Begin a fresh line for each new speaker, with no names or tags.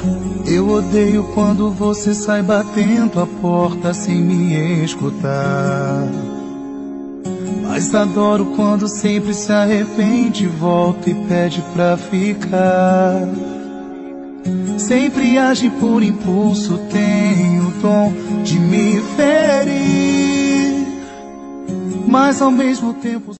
Eu odeio quando você sai batendo a porta sem me escutar. Mas adoro quando sempre se arrepende, volta e pede pra ficar. Sempre age por impulso, tem o dom de me ferir, mas ao mesmo tempo